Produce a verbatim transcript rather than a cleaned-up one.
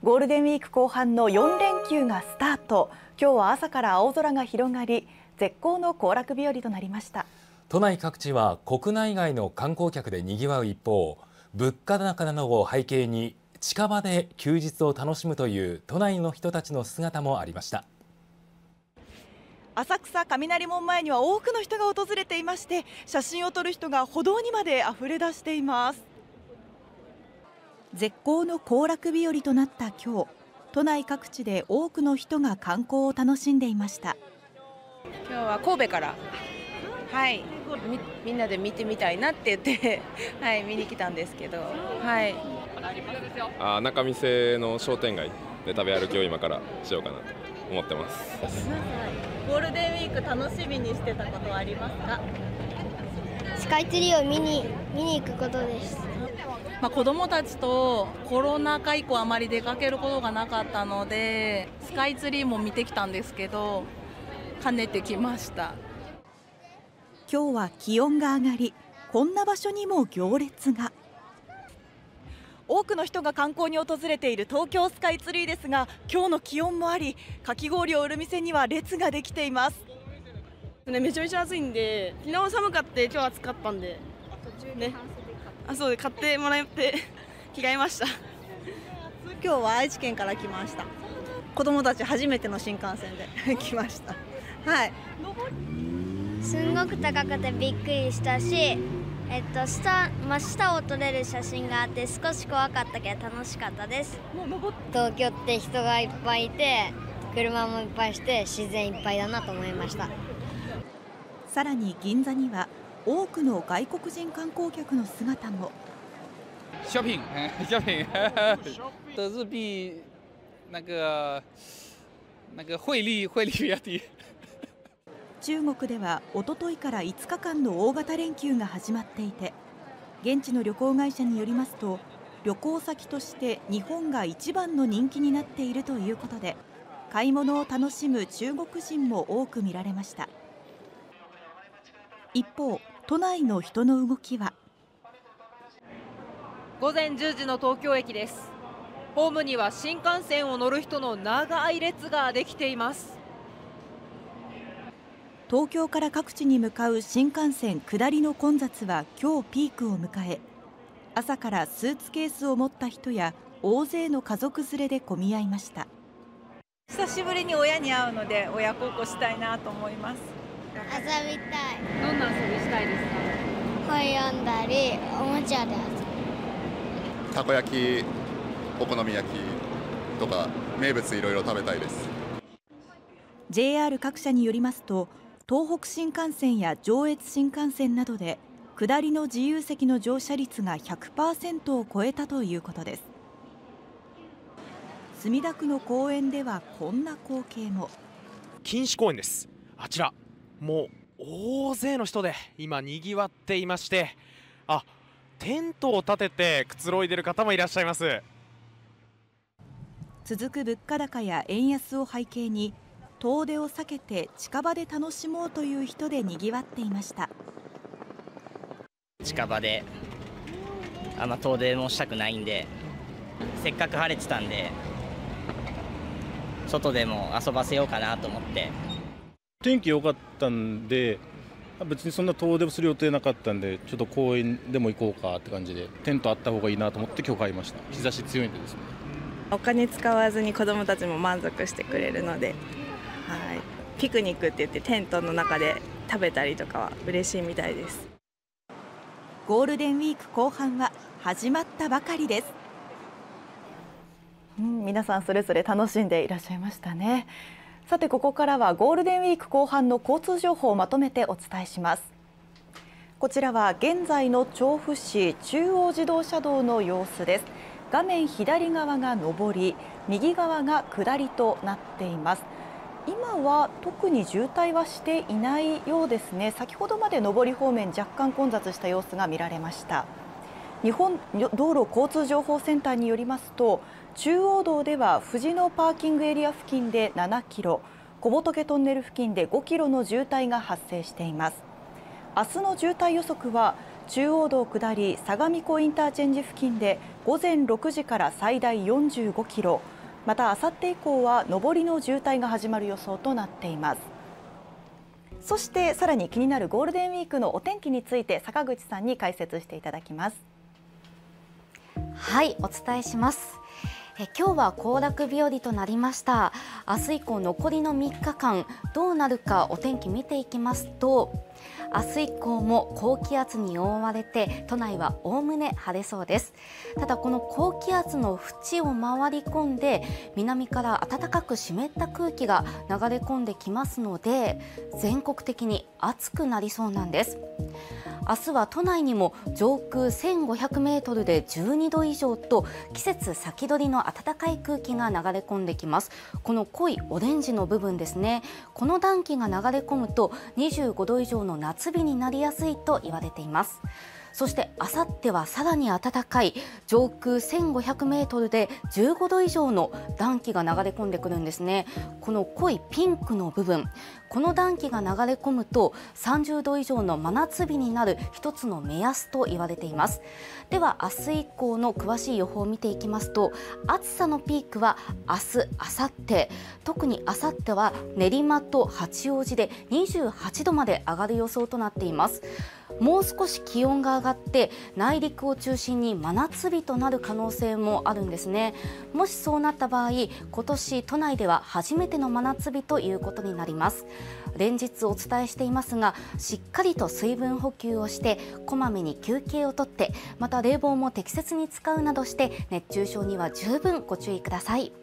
ゴールデンウィーク後半のよん連休がスタート。今日は朝から青空が広がり、絶好の行楽日和となりました。 都内各地は国内外の観光客でにぎわう一方、物価高などを背景に近場で休日を楽しむという都内の人たちの姿もありました。 浅草雷門前には多くの人が訪れていまして、写真を撮る人が歩道にまで溢れ出しています。絶好の行楽日和となった今日、都内各地で多くの人が観光を楽しんでいました。 今日は神戸から、はい、み, みんなで見てみたいなって言って、はい、見に来たんですけど、はい、 あ仲見世の商店街で食べ歩きを今からしようかなと思ってます。 ゴールデンウィーク楽しみにしてたことはありますか？ スカイツリーを見に見に行くことです。 まあ、子どもたちとコロナ禍以降あまり出かけることがなかったので、スカイツリーも見てきたんですけど、兼ねてきました。 今日は気温が上がり、こんな場所にも行列が。多くの人が観光に訪れている東京スカイツリーですが、今日の気温もあり、かき氷を売る店には列ができています。 ね、めちゃめちゃ暑いんで、昨日寒かって今日暑かったんで、ね、あそうで買ってもらって着替えました。 今日は愛知県から来ました。子供たち初めての新幹線で来ました。はい。 すんごく高くてびっくりしたし、えっと下真下を撮れる写真があって少し怖かったけど楽しかったです。東京って人がいっぱいいて、車もいっぱいして自然いっぱいだなと思いました。 さらに銀座には多くの外国人観光客の姿も。 ショッピング、ショッピング。日幣那个那个汇率汇率比较低。 中国では一昨日からいつかかんの大型連休が始まっていて、現地の旅行会社によりますと、旅行先として日本が一番の人気になっているということで、買い物を楽しむ中国人も多く見られました。一方、都内の人の動きは。 午前じゅうじの東京駅です。ホームには新幹線を乗る人の長い列ができています。 東京から各地に向かう新幹線下りの混雑は今日ピークを迎え、朝からスーツケースを持った人や大勢の家族連れで混み合いました。 久しぶりに親に会うので親孝行したいなと思います。 遊びたい。 どんな遊びしたいですか？ 本読んだりおもちゃで遊ぶ。 たこ焼き、お好み焼きとか名物いろいろ食べたいです。 ジェイアール 各社によりますと、東北新幹線や上越新幹線などで下りの自由席の乗車率が ひゃくパーセント を超えたということです。墨田区の公園ではこんな光景も。 錦糸公園です。あちらもう大勢の人で今にぎわっていまして、あテントを立ててくつろいでいる方もいらっしゃいます。 続く物価高や円安を背景に、遠出を避けて近場で楽しもうという人でにぎわっていました。 近場であんま遠出もしたくないんで、せっかく晴れてたんで外でも遊ばせようかなと思って。 天気良かったんで、別にそんな遠出する予定なかったんで、ちょっと公園でも行こうかって感じで、テントあった方がいいなと思って今日買いました。日差し強いんでですね。 お金使わずに子どもたちも満足してくれるので、はい、ピクニックって言ってテントの中で食べたりとかは嬉しいみたいです。 ゴールデンウィーク後半は始まったばかりです。うん、皆さんそれぞれ楽しんでいらっしゃいましたね。さて、ここからはゴールデンウィーク後半の交通情報をまとめてお伝えします。こちらは現在の調布市中央自動車道の様子です。画面左側が上り、右側が下りとなっています。今は特に渋滞はしていないようですね。先ほどまで上り方面若干混雑した様子が見られました。日本道路交通情報センターによりますと、中央道では藤野パーキングエリア付近でななキロ、小仏トンネル付近でごキロの渋滞が発生しています。明日の渋滞予測は中央道下り相模湖インターチェンジ付近で午前ろくじから最大よんじゅうごキロ、またあさって以降は上りの渋滞が始まる予想となっています。そしてさらに気になるゴールデンウィークのお天気について坂口さんに解説していただきます。 はい、お伝えします。え今日は行楽日和となりました。明日以降残りのみっかかんどうなるかお天気見ていきますと、明日以降も高気圧に覆われて都内はおおむね晴れそうです。ただこの高気圧の縁を回り込んで南から暖かく湿った空気が流れ込んできますので、全国的に暑くなりそうなんです。明日は都内にも上空せんごひゃくメートルでじゅうにど以上と季節先取りの暖かい空気が流れ込んできます。この濃いオレンジの部分ですね、この暖気が流れ込むとにじゅうごど以上の夏日になりやすいと言われています。そしてあさってはさらに暖かい上空せんごひゃくメートルでじゅうごど以上の暖気が流れ込んでくるんですね。この濃いピンクの部分、この暖気が流れ込むとさんじゅうど以上の真夏日になる一つの目安と言われています。では明日以降の詳しい予報を見ていきますと、暑さのピークは明日、あさって、特にあさっては練馬と八王子でにじゅうはちどまで上がる予想となっています。もう少し気温が上がって内陸を中心に真夏日となる可能性もあるんですね。もしそうなった場合、今年都内では初めての真夏日ということになります。連日お伝えしていますが、しっかりと水分補給をしてこまめに休憩をとって、また冷房も適切に使うなどして熱中症には十分ご注意ください。